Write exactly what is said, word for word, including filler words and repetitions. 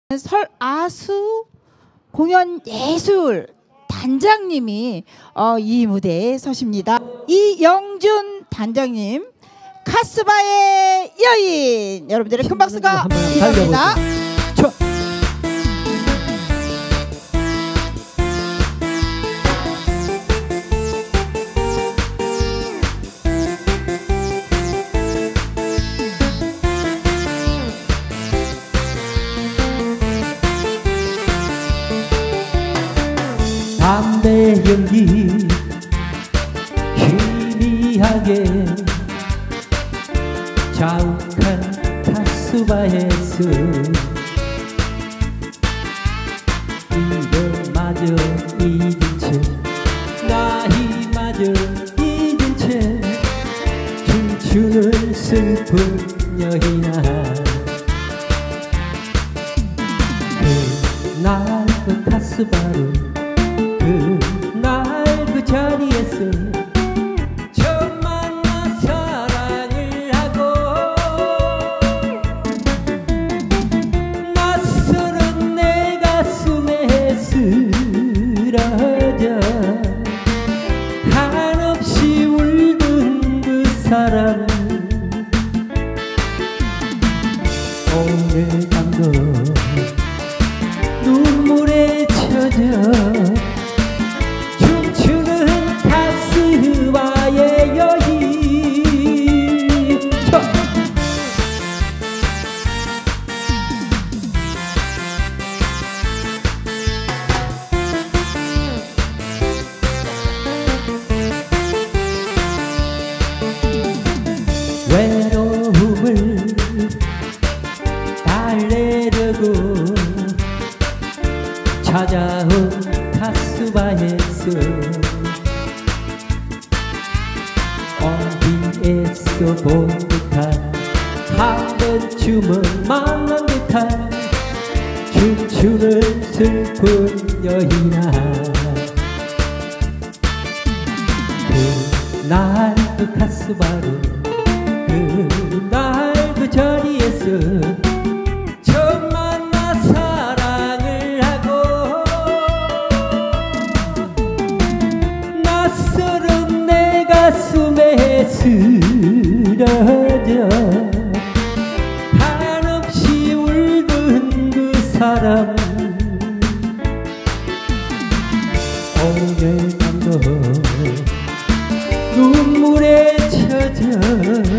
설아수 공연예술 단장님이 어, 이 무대에 서십니다. 이영준 단장님, 카스바의 여인, 여러분들의 큰 박수가 필요합니다. 담배 연기 희미하게 자욱한 카스바에서 이름마저 잊은 채 나이마저 잊은 채 춤추는 슬픈 여인아, 그날 그 카스바를 그날 그 자리에서 처음 만나 사랑을 하고 낯설은 내 가슴에 쓰러져 한없이 울던 그 사람, 오늘 밤도 눈물에 젖어 카스바의 여인. 저. 외로움을 달래려고 찾아온 카스바에서 어디에서 본 듯한 한 번쯤은 만난 듯한 춤추는 슬픈 여인아, 그날 그 카스바로 그날 그 자리에서 처음 만나 사랑을 하고 낯설은 내 가슴에 쓰러져 한없이 울던 그 사람, 오늘 밤도 눈물에 젖어